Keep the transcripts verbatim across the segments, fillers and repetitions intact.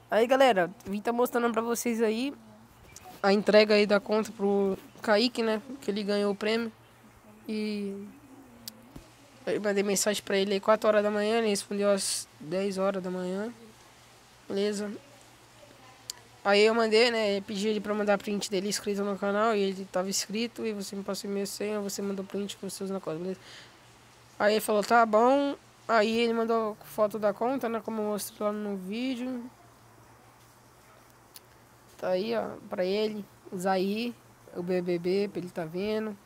Aí, galera, vim tá mostrando pra vocês aí a entrega aí da conta pro Kaique, né? Que ele ganhou o prêmio. E eu mandei mensagem pra ele aí quatro horas da manhã, ele respondeu às dez horas da manhã. Beleza? Aí eu mandei, né? Pedi ele pra mandar print dele inscrito no canal. E ele tava inscrito. E você me passou e-mail senha. Você mandou print com os seus na conta, beleza? Aí ele falou, tá bom. Aí ele mandou foto da conta, né? Como eu mostrei lá no vídeo. Tá aí, ó, pra ele usar aí o B B B, pra ele tá vendo.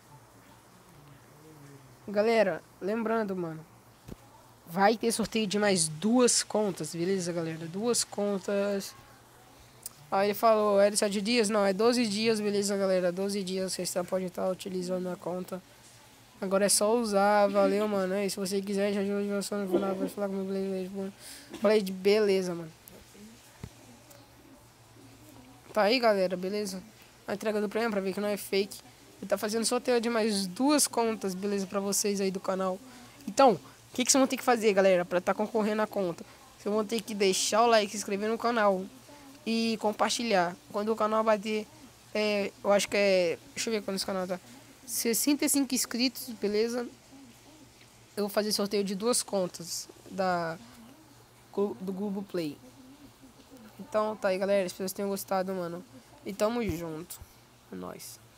Galera, lembrando, mano, vai ter sorteio de mais duas contas, beleza, galera? Duas contas. Aí ele falou, é de sete dias? Não, é doze dias, beleza, galera? doze dias vocês tá, podem estar utilizando a conta. Agora é só usar, valeu, mano. É, se você quiser, já ajuda você no canal, pode falar comigo, beleza? Falei de beleza, mano. Tá aí, galera, beleza? A entrega do prêmio pra ver que não é fake. Ele tá fazendo sorteio de mais duas contas, beleza? Pra vocês aí do canal. Então, o que, que vocês vão ter que fazer, galera? Pra tá concorrendo à conta? Vocês vão ter que deixar o like, se inscrever no canal e compartilhar. Quando o canal bater, é, eu acho que é... Deixa eu ver quando esse canal tá. sessenta e cinco inscritos, beleza? Eu vou fazer sorteio de duas contas da, do Google Play. Então tá aí, galera. Espero que vocês tenham gostado, mano. E tamo junto. É nóis.